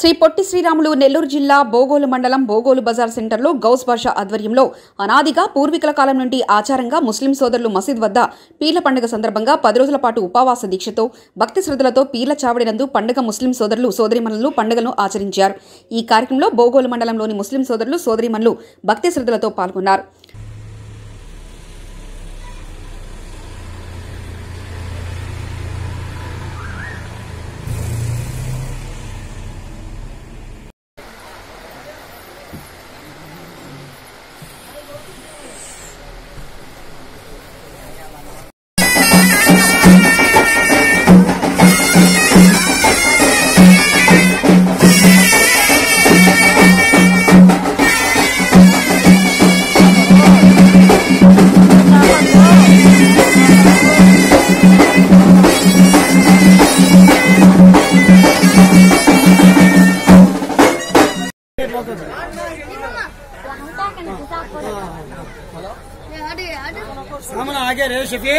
శ్రీ పొట్టి శ్రీరాములు నెల్లూరు జిల్లా బోగోలు మండలం బోగోలు బజార్ సెంటర్లో గౌస్ బాషా ఆధ్వర్యంలో అనాదిగా పూర్వీకుల కాలం నుండి ఆచారంగా ముస్లిం సోదరులు మసీద్ వద్ద పీర్ల పండుగ సందర్భంగా 10 రోజుల పాటు ఉపవాస దీక్షతో భక్తి శ్రద్ధలతో పీర్ల చావడినందు పండుగ ముస్లిం సోదరులు సోదరీమణులు పండుగను ఆచరించారు। ఈ కార్యక్రమంలో బోగోలు మండలంలోని ముస్లిం సోదరులు సోదరీమణులు భక్తి శ్రద్ధలతో పాల్గొన్నారు। सामने आगे रहे शफी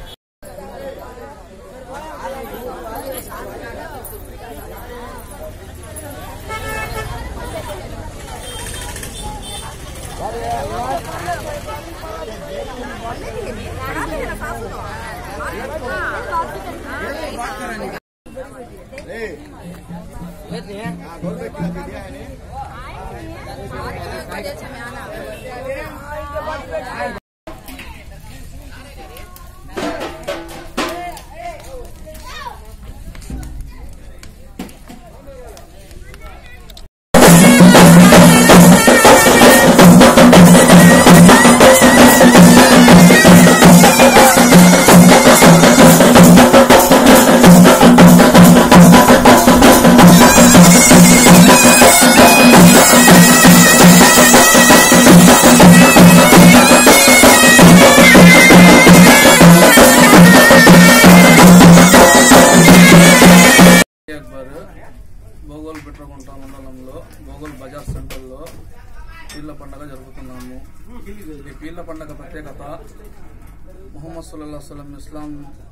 బోగోలు పెట్రకుంట మండలంలో బోగోలు బజార్ సెంటర్లో పీర్ల పండుగ జరుపుతున్నాము। ఈ పీర్ల పండుగ ప్రత్యేకత ముహమ్మద్ సల్లల్లాహు అలైహి వసల్లం ఇస్లాం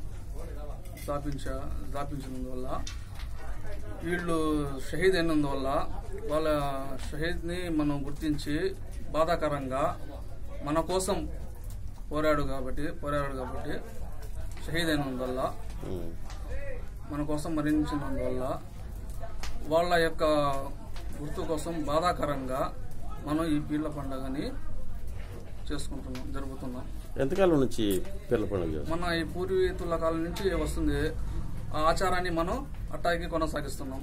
స్థాపించినందువల్ల వీళ్ళు షహీద్ అయినందువల్ల వాళ్ళ షహీద్ని మనం గుర్తించి బాధాకరంగా మన కోసం పోరాడు కాబట్టి షహీద్ అయినందువల్ల మన కోసం మరణించినందువల్ల వాళ్ళ యొక్క గుర్తు కోసం బాధాకరంగా మనం ఈ పీర్ల పండుగని జరుపుతున్నాం। ఎంతకాలం నుంచి పీర్ల పండుగ? మన ఈ పూర్వీకుల కాలం నుంచి వస్తుంది। ఆ ఆచారాన్ని మనం అట్టాగే కొనసాగిస్తున్నాం।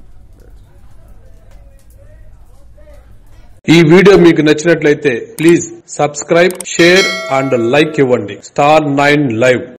ఈ వీడియో మీకు నచ్చినట్లయితే please subscribe, share and like ఇవ్వండి। Star 9 Live।